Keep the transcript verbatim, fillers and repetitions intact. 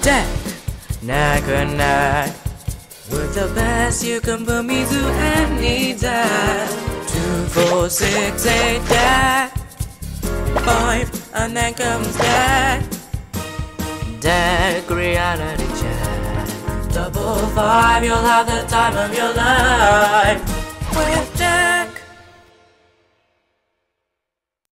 Dad, knock or knock. With the best you can put me through any dad. Two, four, six, eight, dad. Five, and then comes dad. Dad, reality check. Double five, you'll have the time of your life. With dad.